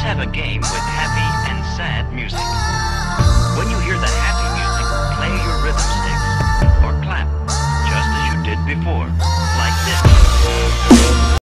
have a game with happy and sad music.